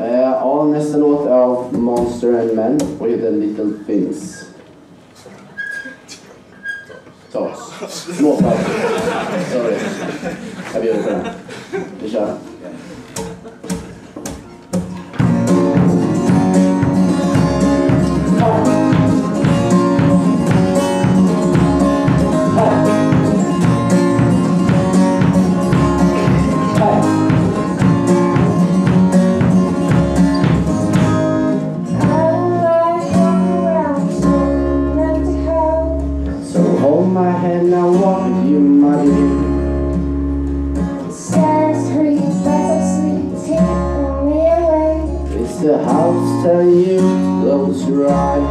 Nästa låt är av Monster and Men och heter Little Things. Tas. Förlåt. Sorry. Jag bjuder på den. Vi kör. My hand, I walk with you, my dear. Stars, trees, breath of sleep, take me away. It's the house telling you, close your eyes.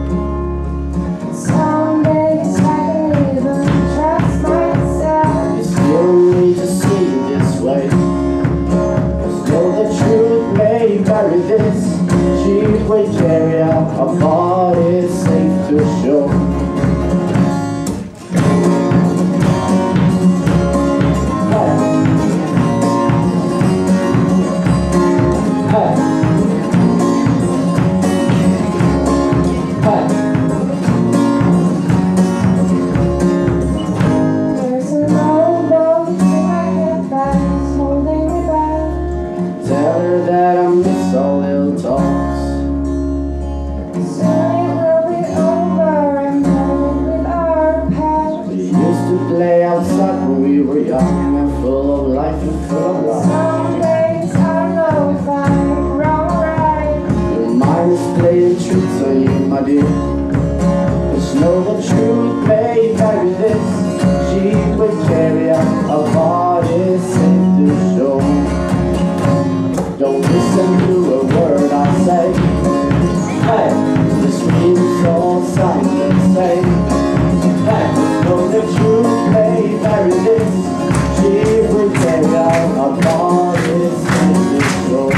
Some days I can even trust myself. It's killing me to see it this way. Though the truth may vary, this she will carry out. Our body is safe to show. That I miss all little talks. Soon it will be over and done with our past. We used to play outside when we were young and full of life and full of love. Some days I know if I'm wrong or right. Your mind is playing tricks on you, my dear. Just know the truth may vary, this she will carry out. Our bodies safe to show. Don't listen to a word I say. Hey, this means all silent say. Hey, though the truth may vary, this she will carry out. Our bodies in this road.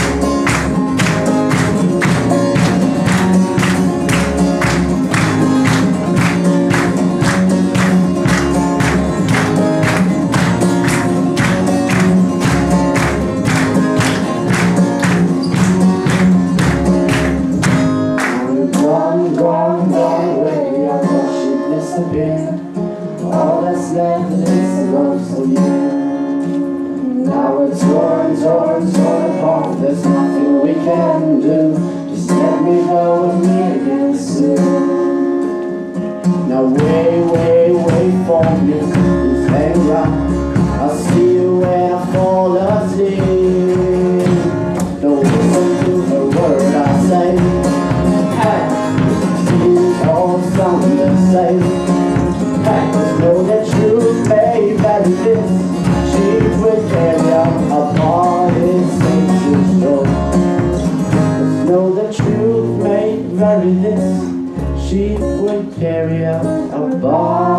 All that's left is the ghost of you. Now we're torn apart. There's nothing we can do. Just let me go and meet again soon. Now wait for me. Please hang around. I'll see you when I fall asleep. Don't listen to the word I say. Hey, seems all sound the same. Know the truth may vary, this she will carry out. Our bodies safe to show. Know the truth may vary, this she will carry out. Our bodies